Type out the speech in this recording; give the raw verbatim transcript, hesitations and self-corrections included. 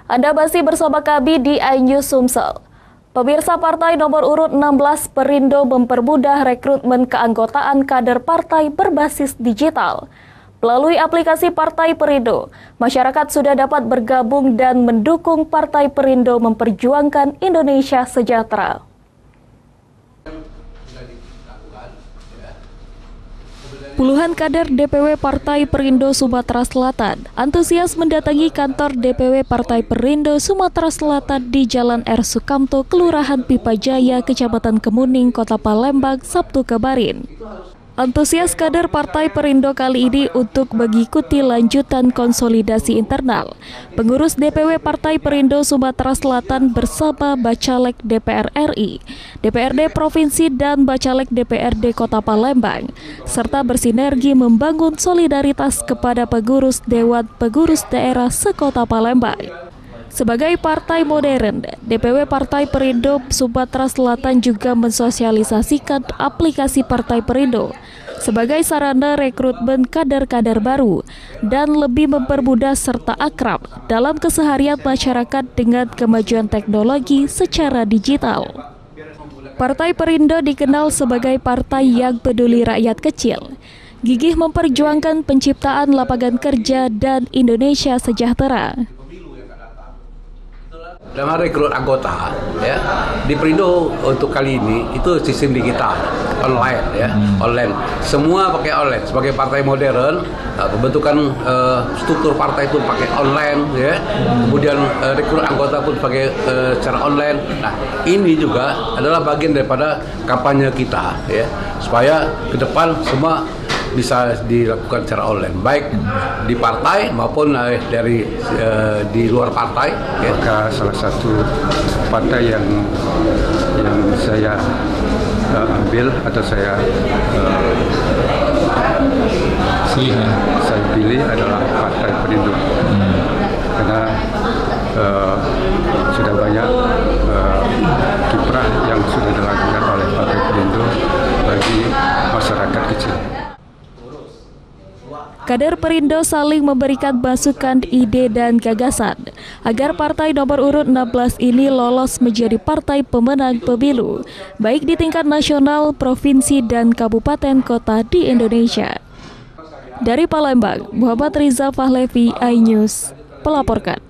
Anda masih bersama kami di iNews Sumsel. Pemirsa, Partai nomor urut enam belas Perindo mempermudah rekrutmen keanggotaan kader partai berbasis digital. Melalui aplikasi Partai Perindo, masyarakat sudah dapat bergabung dan mendukung Partai Perindo memperjuangkan Indonesia sejahtera. Puluhan kader D P W Partai Perindo Sumatera Selatan antusias mendatangi kantor D P W Partai Perindo Sumatera Selatan di Jalan R. Sukamto, Kelurahan Pipajaya, Kecamatan Kemuning, Kota Palembang, Sabtu kemarin. Antusias kader Partai Perindo kali ini untuk mengikuti lanjutan konsolidasi internal. Pengurus D P W Partai Perindo Sumatera Selatan bersama Bacalek D P R R I, D P R D Provinsi dan Bacalek D P R D Kota Palembang, serta bersinergi membangun solidaritas kepada pengurus Dewan Pengurus Daerah sekota Palembang. Sebagai partai modern, D P W Partai Perindo Sumatera Selatan juga mensosialisasikan aplikasi Partai Perindo sebagai sarana rekrutmen kader-kader baru dan lebih mempermudah serta akrab dalam keseharian masyarakat dengan kemajuan teknologi secara digital. Partai Perindo dikenal sebagai partai yang peduli rakyat kecil, gigih memperjuangkan penciptaan lapangan kerja dan Indonesia sejahtera. Dengan rekrut anggota, ya, di Perindo untuk kali ini itu sistem digital, online, ya, hmm. online. Semua pakai online. Sebagai partai modern, pembentukan uh, struktur partai pun pakai online, ya. Hmm. Kemudian uh, rekrut anggota pun pakai uh, secara online. Nah, ini juga adalah bagian daripada kampanye kita, ya, supaya ke depan semua bisa dilakukan secara online, baik di partai maupun dari uh, di luar partai. Ya. Maka salah satu partai yang yang saya uh, ambil atau saya uh, saya pilih adalah Partai Perindo, hmm. karena uh, sudah banyak uh, kiprah yang sudah dilakukan oleh Partai Perindo bagi masyarakat kecil. Kader Perindo saling memberikan masukan, ide, dan gagasan agar partai nomor urut enam belas ini lolos menjadi partai pemenang pemilu, baik di tingkat nasional, provinsi, dan kabupaten kota di Indonesia. Dari Palembang, Muhammad Riza Fahlevi, iNews, melaporkan.